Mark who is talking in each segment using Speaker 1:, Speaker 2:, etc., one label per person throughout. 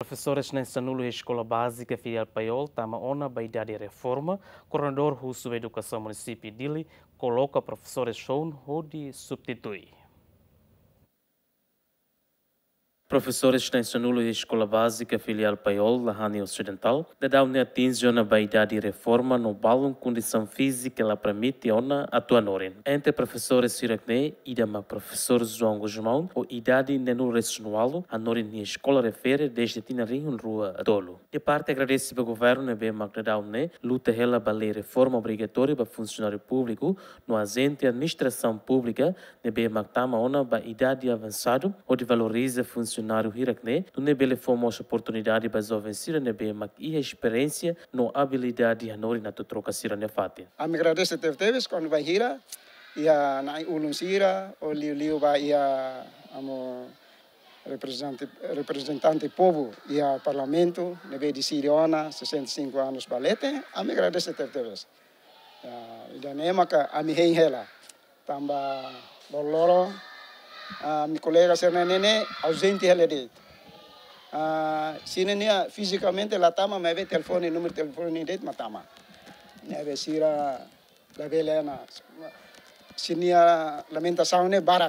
Speaker 1: Professores na Sanulu Escola Básica Filial Paiol, tama ona ba idade reforma, coordenador Russo da Educação Município Dili, coloca professores Sean Hodi substitui. Professores na Sanulu Escola Básica Filial Paiol, Lahani Ocidental, da dá atinge ona ba idade reforma no balão condição física ela permite ona atuanoren. Entre professores Sirakne, idama professor João Guzmão, o idade nenu resinualo, a norin ni escola refere desde tinarinho rua Adolo. De parte agradece ao governo nebe magdadaune, luta ela ba lei reforma obrigatória para funcionário público, no agente administração pública, nebe magtama ona ba idade avançado, onde valoriza funcionário hirakne, no nebele fomos oportunidade para jovens sira nebe mag ia experiência no habilidade hanori na troca sira nefate.
Speaker 2: Ami agradeço teves quando vai hira, ia na ulun sira, o liu vai ia amo representante povo ia parlamento, nebe de Siriona, 65 anos balete, ami agradeço teves. Ida nema ka ami hela, tamba boloro, mi colega Sernanene ausente hele de. Sinenia fisicamente la tama me ve telefone número telefone det matama. Neve sira la velena. Sinia lamentação ne barak.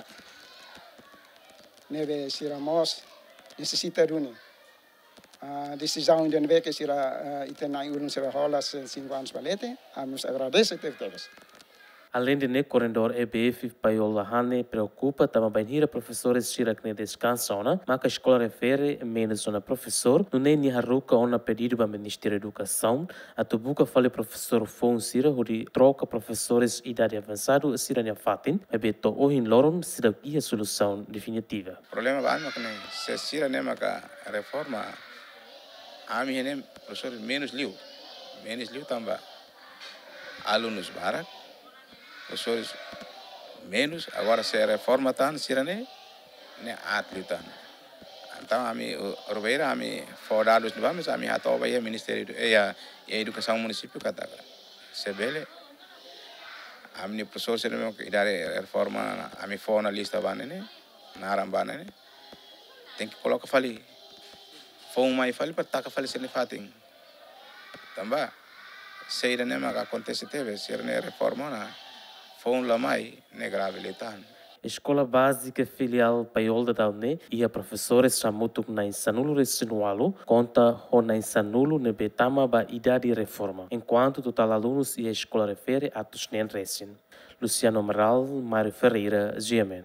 Speaker 2: Neve sira mos necessita runi. Decisão de neve que sira itenai urun sira rola 5 anos balete. Nos agradece teves.
Speaker 1: Além de coordenador EBF Paiola Hane preocupa também hira professores Shirakne descansona, mas a escola refere menos ona professor, no nem ni haruka ona pedido para o Ministério da Educação, a tubuca fale professor Fon Sira, onde troca professores idade avançada Sira nia fatin, e beto ohin loron Sira ia solução definitiva.
Speaker 3: O problema vai mas né, se Sira nema ka reforma, a mim nem professor menos liu também, alunos barak. Professores menos, agora se reforma tan sirane ne atli tan. Então a mim Robeira a mim forados de vamos a mim ato vai Ministério a Educação Município kata. Sebele a mim professor se não que dar reforma a mim for na lista banene na arambana né. Tem que colocar fali. Foi mais fali para tacar fali se ne fatin. Também se ainda nem mais acontece teve se ne reforma na
Speaker 1: Escola Básica Filial Paiol da Daune e a professores chamutuk na Insanulu Resinualo conta o na Insanulu nebetama ba idade reforma, enquanto total alunos e a escola refere a Tusnen Resin. Luciano Amaral, Mário Ferreira, GMN.